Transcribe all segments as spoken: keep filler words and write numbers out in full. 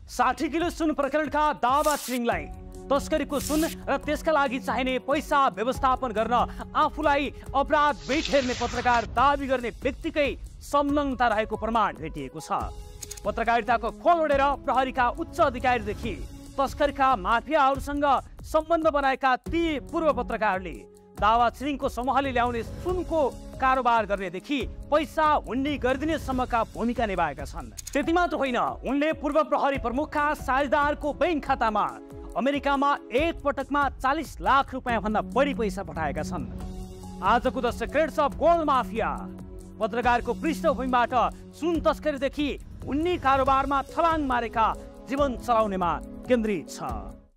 साठी किलो सुन प्रकरणका दावा छिरिङलाई तस्करीको सुन र त्यसका लागि चाहिने पैसा व्यवस्थापन गर्न आफूलाई अपराध बेठेर्ने पत्रकार दाबी गर्ने व्यक्तिकै संलग्नता रहेको प्रमाण भेटिएको छ। पत्रकारिताको खोल ओढेर प्रहरीका उच्च अधिकारीदेखि तस्करीका माफियाहरूसँग सम्बन्ध बनाएका ती पूर्व पत्रकारले दावा छिरिङको समूहले ल्याउने सुनको कारोबार गर्नेदेखि पैसा हुन्डी गरिदिनेसम्मका भूमिका निभाएका छन्। त्यति मात्र होइन, उनले पूर्व प्रहरी प्रमुखका साझेदारको बैंक खातामा अमेरिकामा एक पटकमा चालीस लाख रुपियाँ भन्दा बढी पैसा पठाएका छन्। आजको the secrets of gold mafia पत्रकारको पृष्ठभूमिबाट सुन तस्करीदेखि उन्नी कारोबारमा छलाङ मारेका जीवन चलाउनेमा केन्द्रित छ।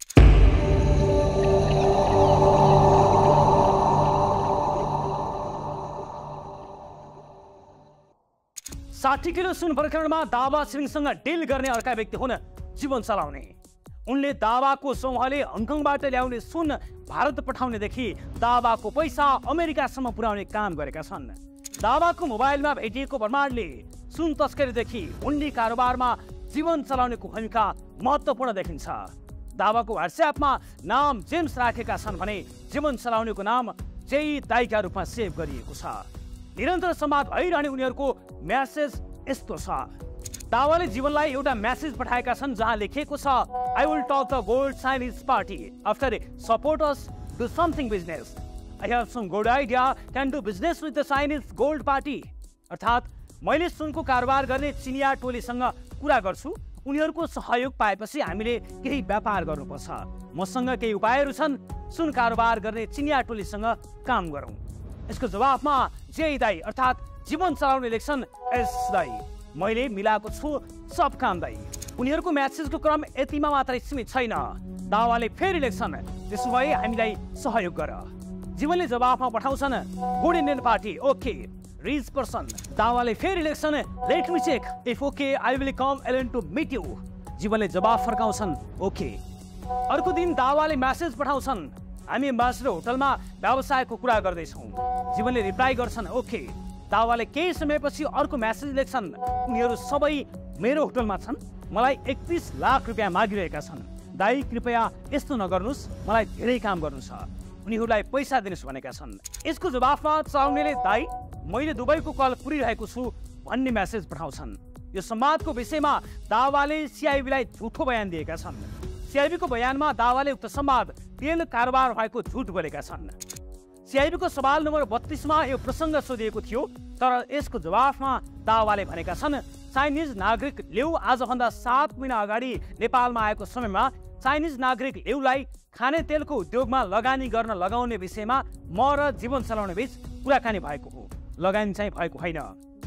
साठी किलो सुन प्रकरणमा दावा छिरिङसँग डिल गर्ने अर्का व्यक्ति हुन् जीवन चलाउने। उनले दावाको समूहले हङकङबाट ल्याउने सुन भारत पठाउनेदेखि दावाको पैसा अमेरिकासम्म पुर्याउने काम गरेका छन्। दावाको मोबाइलमा भेटिएको प्रमाणले सुन तस्करीदेखि उन्नी कारोबारमा जीवन चलाउनेको भूमिका महत्त्वपूर्ण देखिन्छ। दावाको व्हाट्सएपमा नाम जेम्स राखेका छन् भने जीवन चलाउनेको नाम जेई दाईका रूपमा सेभ गरिएको छ। निरन्तर संवाद भइरहने उनीहरूको म्यासेज यस्तो छ। दावाले जीवनलाई एउटा म्यासेज पठाएका छन् जहाँ लेखिएको छ, I will talk the gold Chinese party after support us do something business. I have some good idea can do business with the Chinese gold party. अर्थात् मैले सुनको कारोबार गर्ने चिनिया टोलीसँग कुरा गर्छु, उनीहरूको सहयोग पाएपछि हामीले केही व्यापार गर्नुपर्छ। मसँग केही उपायहरू छन्, सुन कारोबार गर्ने चिनिया टोलीसँग काम गरौँ। यसको जवाफमा जेई दाई अर्थात् जीवन चलाउने लेख्छन्, एस दाई मैले मिलाएको छु सब काम दाई। उनीहरूको म्यासेजको क्रम यतिमा मात्रै सीमित छैन। दावाले फेरि लेख्छन्, त्यसो भए हामीलाई सहयोग गर। जीवनले जवाफमा पठाउँछन्, good Indian party okay rich person. दावाले फेरि लेख्छन्, let me check if okay I will come alone to meet you. जीवनले जवाफ फर्काउँछन्, ओके। अर्को दिन दावाले म्यासेज पठाउँछन्, हामी एम्बासिडर होटलमा व्यवसायको कुरा गर्दैछौँ। जीवनले रिप्लाई गर्छन्, ओके। दावाले केही समयपछि अर्को म्यासेज लेख्छन्, उनीहरू सबै मेरो होटलमा छन्, मलाई एकतीस लाख रुपियाँ मागिरहेका छन्। दाई कृपया यस्तो नगर्नुहोस्, मलाई धेरै काम गर्नु छ, उनीहरूलाई पैसा दिनुहोस् भनेका छन्। यसको जवाफमा चलाउनेले दाई मैले दुबईको कल पुरिरहेको छु भन्ने म्यासेज पठाउँछन्। यो संवादको विषयमा दावाले सिआइबीलाई झुठो बयान दिएका छन्। सिआइबीको बयानमा दावाले उक्त संवाद तेल कारोबार भएको झुट बोलेका छन्। सिआइबीको सवाल नम्बर बत्तीसमा यो प्रसङ्ग सोधिएको थियो, तर यसको जवाफमा दावाले भनेका छन्, चाइनिज नागरिक लेउ आजभन्दा सात महिना अगाडि नेपालमा आएको समयमा चाइनिज नागरिक लेउलाई खाने तेलको उद्योगमा लगानी गर्न लगाउने विषयमा म र जीवन चलाउने बीच कुराकानी भएको हो, लगानी चाहिँ भएको होइन।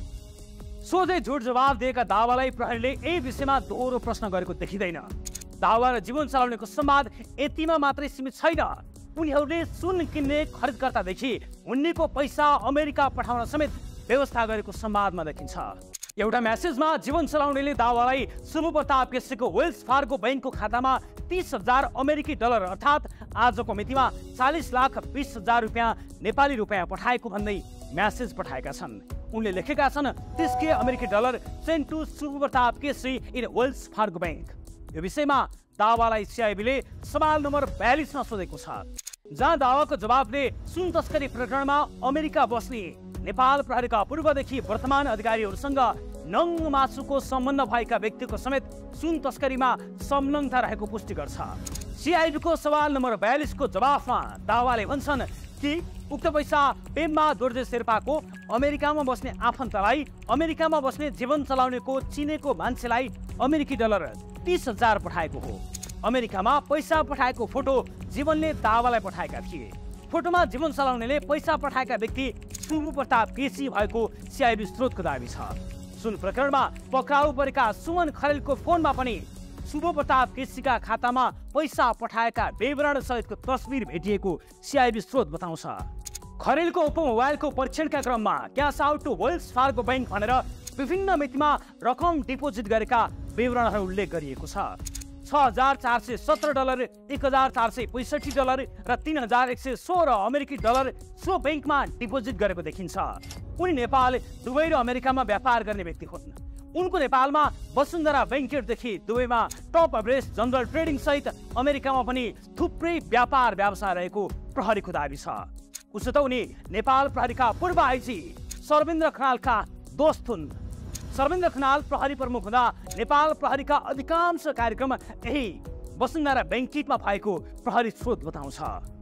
सोझै झुट जवाब दिएका दावालाई प्रहरीले यही विषयमा दोहोरो प्रश्न गरेको देखिँदैन। दावा र जीवन चलाउनेको संवाद यतिमा मात्रै सीमित छैन। उनीहरूले सुन किन्ने खरिदकर्तादेखि उन्नीको पैसा अमेरिका पठाउन समेत व्यवस्था गरेको संवादमा देखिन्छ। एउटा म्यासेजमा जीवन चलाउनेले दावालाई शुभ प्रताप केसीको वेल्स फार्गो बैंकको खातामा तीस हजार अमेरिकी डलर अर्थात् आजको मितिमा चालीस लाख बीस हजार रुपियाँ नेपाली रुपियाँ पठाएको भन्दै म्यासेज पठाएका छन्। उनले लेखेका छन्, तीस के अमेरिकी dollar cent to Shubh Pratap KC in Wells Fargo bank. यो विषयमा दावालाई सिआइबीले सवाल नम्बर बयालिसमा सोधेको छ, जहाँ दावाको जवाबले सुन तस्करी प्रकरणमा अमेरिका बस्ने नेपाल प्रहरीका पूर्वदेखि वर्तमान अधिकारीहरूसँग नङ मासुको सम्बन्ध भएका व्यक्तिको समेत सुन तस्करीमा संलग्नता रहेको पुष्टि गर्छ। सिआइबीको सवाल नम्बर बयालिसको जवाफमा दावाले भन्छन् कि उक्त पैसा पेम्बा दोर्जे शेर्पाको अमेरिकामा बस्ने आफन्तलाई अमेरिकामा बस्ने जीवन चलाउनेको चिनेको मान्छेलाई अमेरिकी डलर तीस हजार पठाएको हो। अमेरिकामा पैसा पठाएको फोटो जीवनले दावालाई पठाएका थिए। फोटोमा जीवन चलाउनेले पैसा पठाएका व्यक्ति शुभ प्रताप केसी भएको सिआइबी स्रोतको दाबी छ। सुन प्रकरणमा पक्राउ परेका सुमन खरेलको फोनमा पनि शुभ प्रताप केसीका खातामा पैसा पठाएका विवरण सहितको तस्बिर भेटिएको सिआइबी स्रोत बताउँछ। खरेलको उपमोबाइलको परीक्षणका क्रममा cash out to Wells Fargo bank भनेर विभिन्न मितिमा रकम डिपोजिट गरेका विवरणहरू उल्लेख गरिएको छ। छ हजार चार सय सत्र डलर, एक हजार चार सय पैँसठी डलर र तीन हजार एक सय सोह्र अमेरिकी डलर सो बैंकमा डिपोजिट गरेको देखिन्छ। उनी नेपाल, दुबई र अमेरिकामा व्यापार गर्ने व्यक्ति हुन्। उनको नेपालमा वसुन्धरा बैंकेटदेखि दुबईमा टप एभरेस्ट जनरल ट्रेडिङ सहित अमेरिकामा पनि थुप्रै व्यापार व्यवसाय रहेको प्रहरीको दाबी छ। उसो त उनी नेपाल प्रहरीका पूर्व आइजी सर्वेन्द्र खनालका दोस्त हुन्। सर्वेन्द्र खनाल प्रहरी प्रमुख हुँदा नेपाल प्रहरीका अधिकांश कार्यक्रम यही वसुन्धरा बैंकेटमा भएको प्रहरी स्रोत बताउँछ।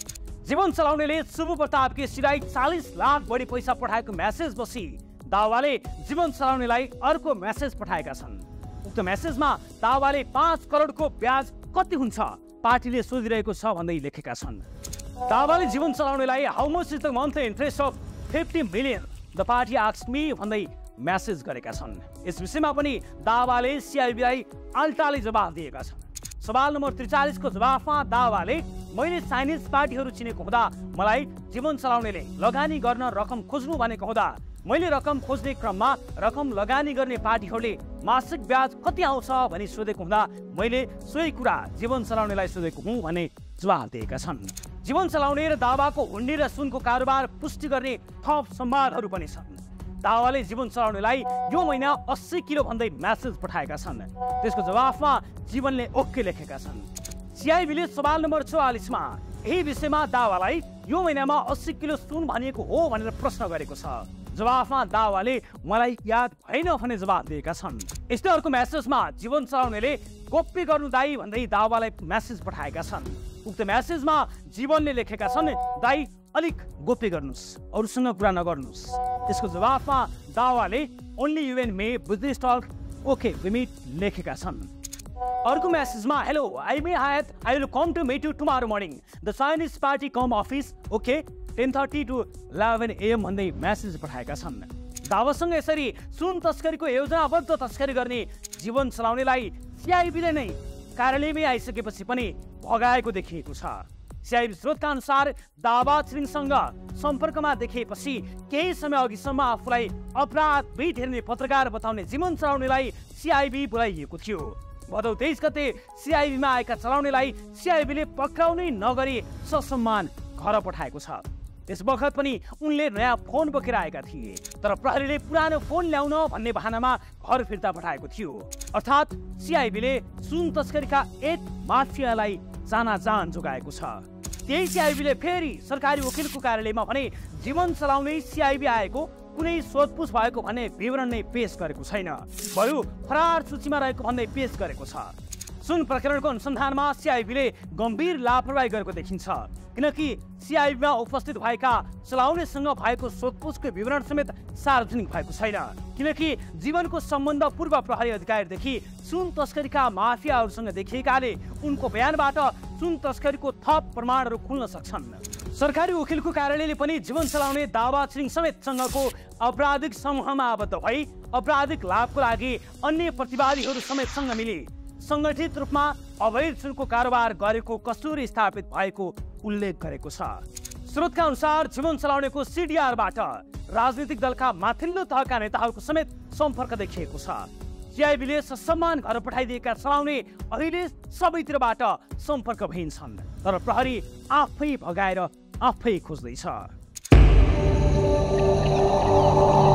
जीवन चलाउनेले शुभ प्रताप केसीलाई चालीस लाख बढी पैसा पठाएको मेसेज पछि दावाले जीवन चलाउनेलाई अर्को मेसेज पठाएका छन्। उक्त मेसेजमा दावाले पाँच करोडको ब्याज कति हुन्छ पार्टीले सोधिरहेको छ भन्दै लेखेका छन्। दावाले जीवन चलाउनेलाई how much is the monthly interest of fifty million the party asked me भन्दै मेसेज गरेका छन्। यस विषयमा पनि दावाले सिआइबीलाई अल्टाले जवाफ दिएका छन्। सवाल नम्बर त्रिचालिस को जवाफमा दावाले मैले चाइनिज पार्टीहरू चिनेको हुँदा मलाई जीवन चलाउनेले लगानी गर्न रकम खोज्नु भनेको हुँदा मैले रकम खोज्ने क्रममा रकम लगानी गर्ने पार्टीहरूले मासिक ब्याज कति आउँछ भनी सोधेको हुँदा मैले सोही कुरा जीवन चलाउनेलाई सोधेको हुँ भने जवाफ दिएका छन्। जीवन चलाउने र दावाको हुन्डी र सुनको कारोबार पुष्टि गर्ने थप संवादहरू पनि छन्। दावाले जीवन चलाउनेलाई यो महिना अस्सी किलो भन्दै मेसेज पठाएका छन्। त्यसको जवाफमा जीवनले ओके लेखेका छन्। सिआइबीले सवाल नम्बर चौवालिसमा यही विषयमा दावालाई यो महिनामा अस्सी किलो सुन भनिएको हो भनेर प्रश्न गरेको छ। जवाफमा दावाले मलाई याद भएन भने जवाफ दिएका छन्। यस्तै अर्को मेसेजमा जीवन चलाउनेले गोप्य गर्नु दाई भन्दै दावालाई मेसेज पठाएका छन्। उक्त मेसेजमा जीवनले लेखेका छन् दाई अलिक गोप्य गर्नुस्, अरूसँग कुरा नगर्नुस्। त्यसको जवाफमा दावाले only you and me business talk okay we meet लेखेका छन्। अर्को मेसेजमा hello I me Hayat I will come to meet you tomorrow morning the Chinese party come office okay ten thirty to eleven AM भन्दै message पठाएका छन्। दावासँग यसरी सुन तस्करीको योजनाबद्ध तस्करी गर्ने जीवन चलाउनेलाई सिआइबीले नै कार्यालयमै आइसकेपछि पनि भगाएको देखिएको छ। सिआइबी स्रोतका अनुसार दावा छिरिङसँग सम्पर्कमा देखिएपछि केही समय अघिसम्म आफूलाई अपराधविद हेर्ने पत्रकार बताउने जीवन चलाउनेलाई सिआइबी बोलाइएको थियो। भदौ तेइस गते सिआइबीमा आएका चलाउनेलाई सिआइबीले पक्राउनै नगरी ससम्मान घर पठाएको छ। त्यस बखत पनि उनले नयाँ फोन बोकेर आएका थिए, तर प्रहरीले पुरानो फोन ल्याउन भन्ने बहानामा घर फिर्ता पठाएको थियो। अर्थात् सिआइबीले सुन तस्करीका एक माफियालाई जाना जान जोगाएको छ। त्यही सिआइबीले फेरि सरकारी वकिलको कार्यालयमा भने जीवन चलाउने सिआइबी आएको कुनै सोधपुछ भएको भन्ने विवरण नै पेश गरेको छैन, बरु फरार सूचीमा रहेको भन्दै पेश गरेको छ। सुन प्रकरणको अनुसन्धानमा सिआइबीले गम्भीर लापरवाही गरेको देखिन्छ, किनकि सिआइबीमा उपस्थित भएका चलाउनेसँग भएको सोधपुछको विवरण समेत सार्वजनिक भएको छैन। किनकि जीवनको सम्बन्ध पूर्व प्रहरी अधिकारीदेखि सुन तस्करीका माफियाहरूसँग देखिएकाले उनको बयानबाट सुन तस्करीको थप प्रमाणहरू खुल्न सक्छन्। सरकारी वकिलको कार्यालयले पनि जीवन चलाउने दावा छिरिङ समेतसँगको आपराधिक समूहमा आबद्ध भई आपराधिक लाभको लागि अन्य प्रतिवादीहरू समेतसँग मिली संगठित रूपमा अवैध सुनको कारोबार गरेको कसुर स्थापित भएको उल्लेख गरेको छ। स्रोतका अनुसार जीवन चलाउनेको सिडिआरबाट राजनीतिक दलका माथिल्लो तहका नेताहरूको समेत सम्पर्क देखिएको छ। सिआइबीले ससम्मान घर पठाइदिएका चलाउने अहिले सबैतिरबाट सम्पर्क भइन्छन्, तर प्रहरी आफै भगाएर आफै खोज्दैछ।